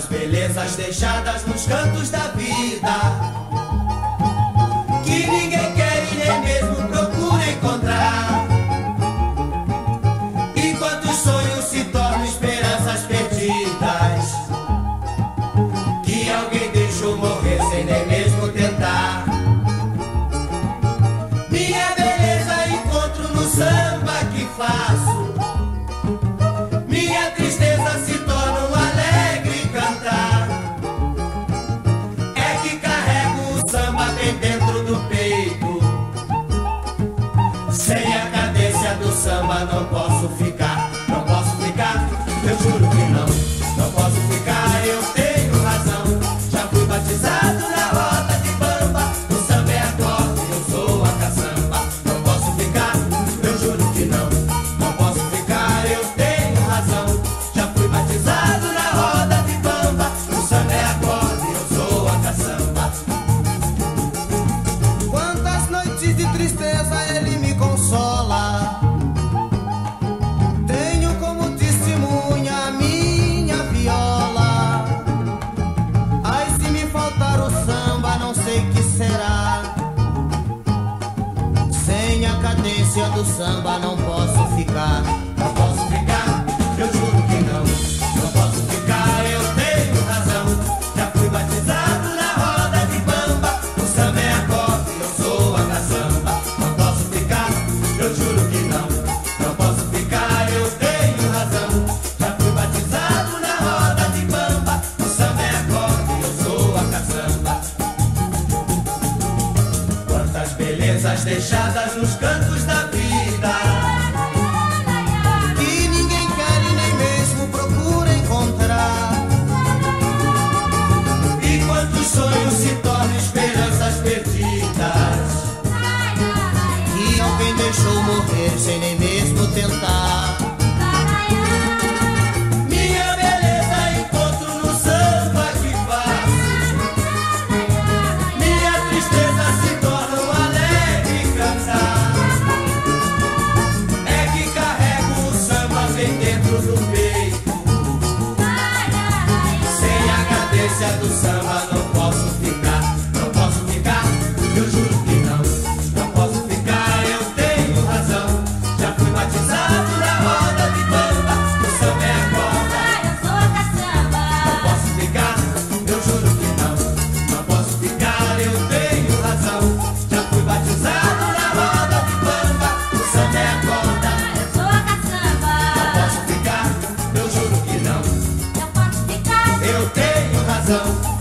Quantas belezas deixadas nos cantos da vida, que ninguém quer e nem mesmo procura encontrar. E quantos sonhos se tornam esperanças perdidas, que alguém deixou morrer sem nem mesmo tentar. Minha beleza encontro no samba que faço, minha tristeza se torna um alegre cantar. É que carrego o samba bem dentro do peito, sem a cadência do samba não posso ficar. Não posso ficar, eu juro que não posso ficar, eu tenho razão. Já fui batizado na roda de bamba, o samba é acorde, eu sou a caçamba. Não posso ficar, eu juro que não posso ficar, eu tenho razão. Já fui batizado na roda de bamba, o samba é acorde, eu sou a caçamba. Quantas noites de tristeza ele me consola, tenho como testemunha a minha viola. Ai, se me faltar o samba, não sei que será. Sem a cadência do samba não posso ficar. Não posso ficar, eu juro que não posso ficar, eu tenho razão. Já fui batizado na roda de bamba, o samba é acorde, eu sou a caçamba. Não posso ficar, eu juro que não posso ficar, eu tenho razão. Já fui batizado na roda de bamba, o samba é acorde, eu sou a caçamba. Quantas belezas deixadas nos cantos da vida, Que ninguém quer e nem mesmo procura encontrar. e quantos sonhos se tornam esperanças perdidas, Que alguém deixou morrer sem nem mesmo tentar. minha beleza encontro no samba que faço, minha tristeza se torna um alegre cantar. É que carrego o samba bem dentro do peito, sem a cadência do samba não posso ficar. Não posso ficar, eu juro que não posso ficar, eu tenho razão. Já fui batizado na roda de bamba, o samba é acorde. Não posso ficar, eu juro que não posso ficar, eu tenho razão. Já fui batizado na roda de bamba, o samba é acorde. Não posso ficar, eu juro que não, eu tenho razão.